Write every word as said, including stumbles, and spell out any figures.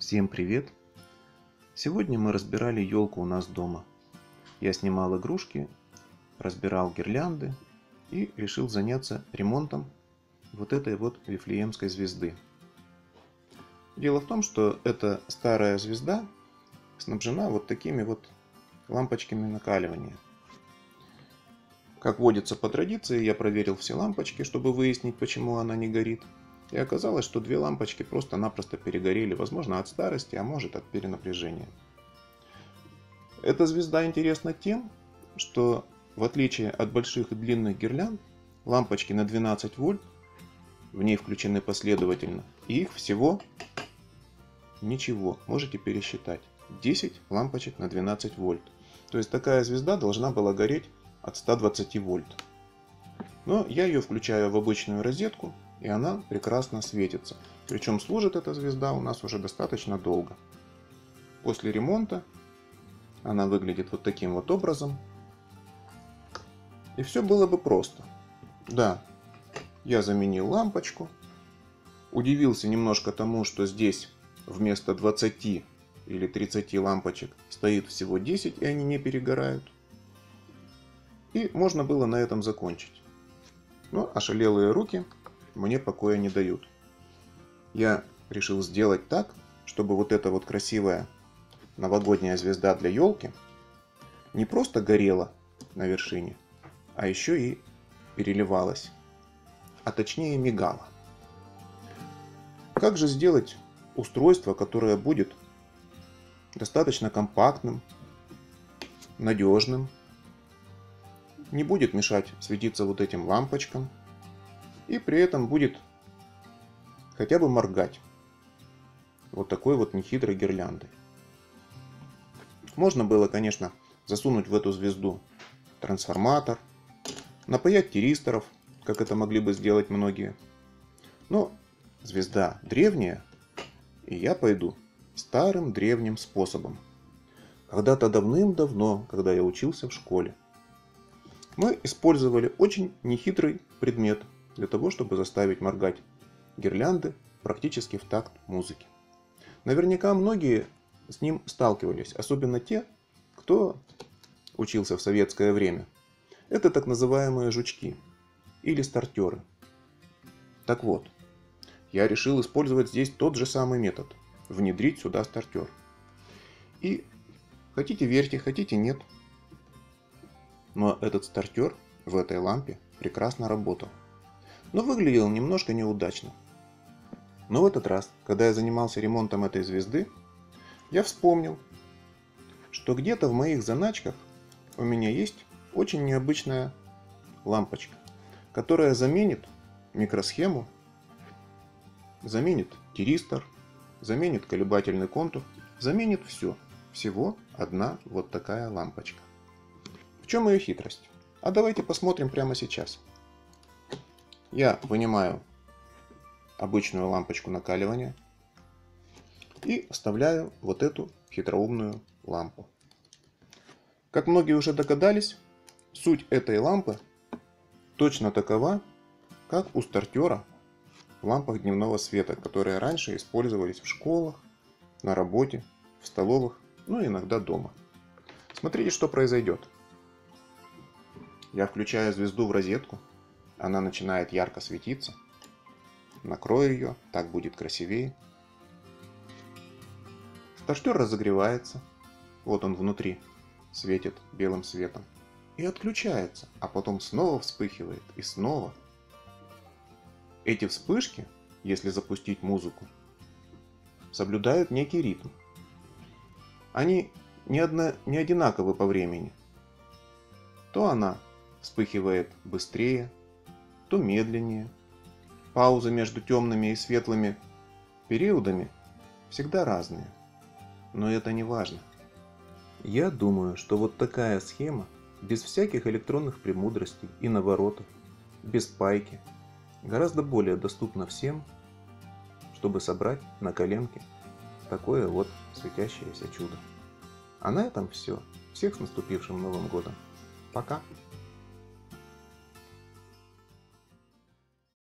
Всем привет! Сегодня мы разбирали елку у нас дома. Я снимал игрушки, разбирал гирлянды и решил заняться ремонтом вот этой вот Вифлеемской звезды. Дело в том, что эта старая звезда снабжена вот такими вот лампочками накаливания. Как водится по традиции, я проверил все лампочки, чтобы выяснить, почему она не горит. И оказалось, что две лампочки просто-напросто перегорели, возможно, от старости, а может от перенапряжения. Эта звезда интересна тем, что в отличие от больших и длинных гирлянд, лампочки на двенадцать вольт в ней включены последовательно, и их всего ничего, можете пересчитать, десять лампочек на двенадцать вольт. То есть такая звезда должна была гореть от ста двадцати вольт. Но я ее включаю в обычную розетку, и она прекрасно светится. Причем служит эта звезда у нас уже достаточно долго. После ремонта она выглядит вот таким вот образом. И все было бы просто. Да, я заменил лампочку. Удивился немножко тому, что здесь вместо двадцати или тридцати лампочек стоит всего десять, и они не перегорают. И можно было на этом закончить. Но ошалелые руки мне покоя не дают. Я решил сделать так, чтобы вот эта вот красивая новогодняя звезда для елки не просто горела на вершине, а еще и переливалась, а точнее мигала. Как же сделать устройство, которое будет достаточно компактным, надежным, не будет мешать светиться вот этим лампочкам и при этом будет хотя бы моргать вот такой вот нехитрой гирляндой. Можно было, конечно, засунуть в эту звезду трансформатор, напаять тиристоров, как это могли бы сделать многие. Но звезда древняя, и я пойду старым древним способом. Когда-то давным-давно, когда я учился в школе, мы использовали очень нехитрый предмет для того, чтобы заставить моргать гирлянды практически в такт музыки. Наверняка многие с ним сталкивались, особенно те, кто учился в советское время. Это так называемые жучки или стартеры. Так вот, я решил использовать здесь тот же самый метод. Внедрить сюда стартер. И хотите верьте, хотите нет. Но этот стартер в этой лампе прекрасно работал. Но выглядел немножко неудачно. Но в этот раз, когда я занимался ремонтом этой звезды, я вспомнил, что где-то в моих заначках у меня есть очень необычная лампочка, которая заменит микросхему, заменит тиристор, заменит колебательный контур, заменит все. Всего одна вот такая лампочка. В чем ее хитрость? А давайте посмотрим прямо сейчас. Я вынимаю обычную лампочку накаливания и вставляю вот эту хитроумную лампу. Как многие уже догадались, суть этой лампы точно такова, как у стартера в лампах дневного света, которые раньше использовались в школах, на работе, в столовых, ну и иногда дома. Смотрите, что произойдет. Я включаю звезду в розетку, она начинает ярко светиться. Накрою ее, так будет красивее. Стартер разогревается, вот он внутри, светит белым светом. И отключается, а потом снова вспыхивает и снова. Эти вспышки, если запустить музыку, соблюдают некий ритм. Они не, одно, не одинаковы по времени. То она вспыхивает быстрее, то медленнее. Паузы между темными и светлыми периодами всегда разные. Но это не важно. Я думаю, что вот такая схема, без всяких электронных премудростей и наворотов, без пайки, гораздо более доступна всем, чтобы собрать на коленке такое вот светящееся чудо. А на этом все. Всех с наступившим Новым годом. Пока!